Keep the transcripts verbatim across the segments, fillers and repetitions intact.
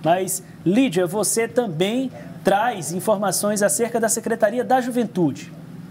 Mas, Lídia, você também traz informações acerca da Secretaria da Juventude.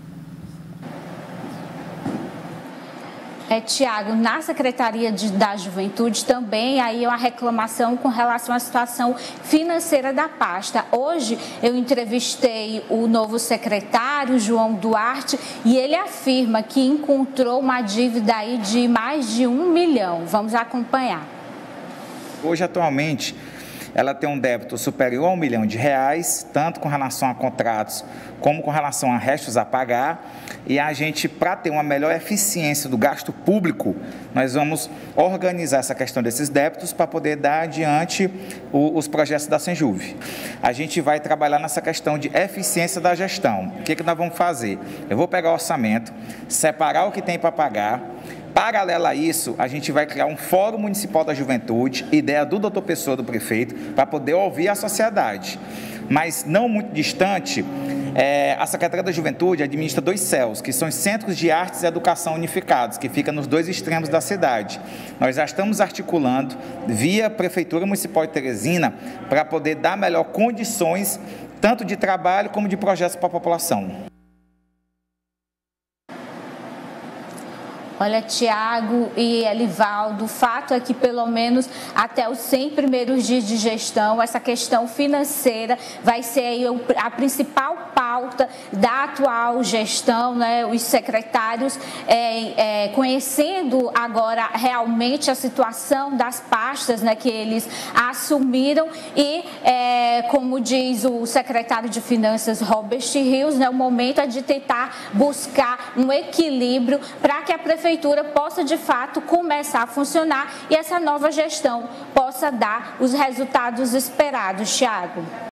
É, Tiago, na Secretaria de, da Juventude também aí uma reclamação com relação à situação financeira da pasta. Hoje eu entrevistei o novo secretário, João Duarte, e ele afirma que encontrou uma dívida aí de mais de um milhão. Vamos acompanhar. Hoje, atualmente, ela tem um débito superior a um milhão de reais, tanto com relação a contratos como com relação a restos a pagar. E a gente, para ter uma melhor eficiência do gasto público, nós vamos organizar essa questão desses débitos para poder dar adiante o, os projetos da Senjuve. A gente vai trabalhar nessa questão de eficiência da gestão. O que, que nós vamos fazer? Eu vou pegar o orçamento, separar o que tem para pagar. Paralelo a isso, a gente vai criar um Fórum Municipal da Juventude, ideia do doutor Pessoa, do prefeito, para poder ouvir a sociedade. Mas não muito distante, é, a Secretaria da Juventude administra dois C E Ls, que são os Centros de Artes e Educação Unificados, que ficam nos dois extremos da cidade. Nós já estamos articulando, via Prefeitura Municipal de Teresina, para poder dar melhor condições, tanto de trabalho como de projetos para a população. Olha, Tiago e Elivaldo, o fato é que pelo menos até os cem primeiros dias de gestão, essa questão financeira vai ser aí a principal pauta da atual gestão, né? Os secretários é, é, conhecendo agora realmente a situação das pastas, né, que eles assumiram e, é, como diz o secretário de Finanças, Robert Rios, né, o momento é de tentar buscar um equilíbrio para que a prefeitura Prefeitura possa, de fato, começar a funcionar e essa nova gestão possa dar os resultados esperados, Thiago.